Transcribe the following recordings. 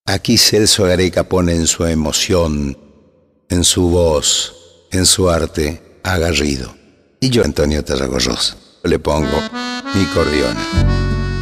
Aquí Celso Gareca pone en su emoción, en su voz, en su arte, a Garrido. Y yo, Antonio Tarragorrosa, le pongo mi cordiona.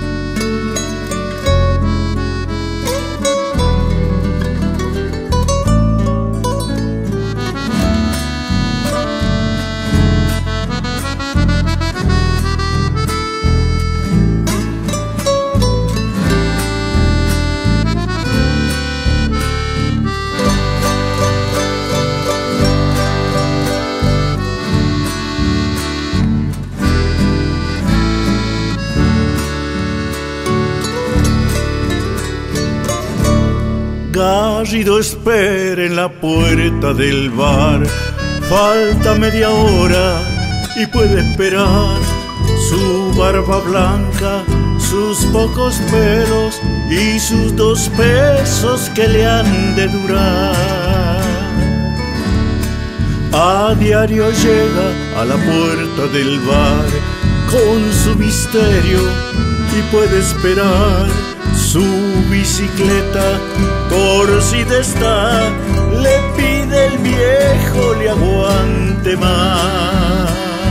Garrido espera en la puerta del bar. Falta media hora y puede esperar. Su barba blanca, sus pocos pelos y sus 2 pesos que le han de durar. A diario llega a la puerta del bar con su misterio y puede esperar. Su bicicleta torcida está, le pide el viejo le aguante más.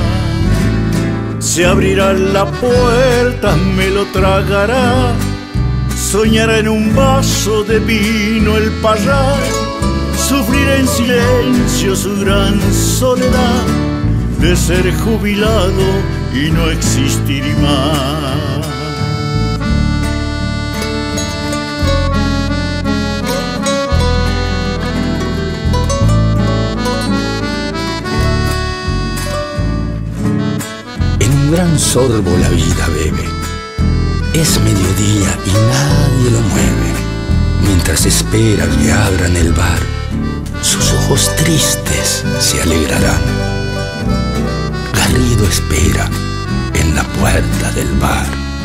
Se abrirá la puerta, me lo tragará, soñará en un vaso de vino el parral, sufrirá en silencio su gran soledad de ser jubilado y no existir más. Un gran sorbo la vida bebe. Es mediodía y nadie lo mueve. Mientras espera que abran el bar, sus ojos tristes se alegrarán. Garrido espera en la puerta del bar.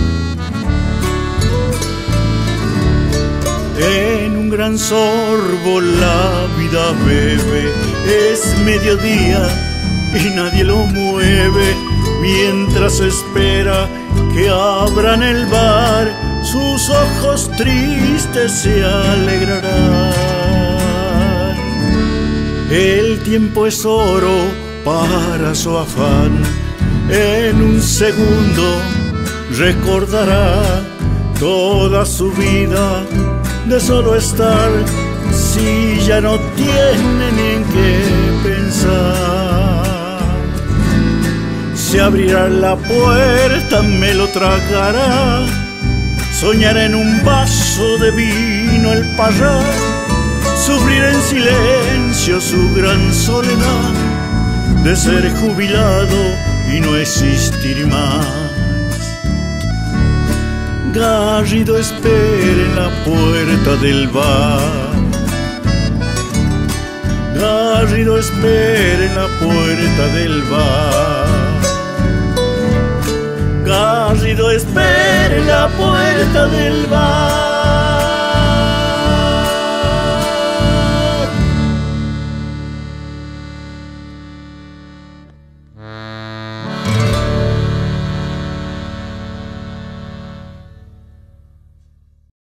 En un gran sorbo la vida bebe. Es mediodía y nadie lo mueve. Mientras espera que abran el bar, sus ojos tristes se alegrarán. El tiempo es oro para su afán. En un segundo recordará toda su vida de solo estar, si ya no tiene ni en qué pensar. Se abrirá la puerta, me lo tragará, soñará en un vaso de vino el parral, sufrirá en silencio su gran soledad de ser jubilado y no existir más. Garrido espera en la puerta del bar. Garrido espera en la puerta del bar. Garrido espera en la puerta del bar.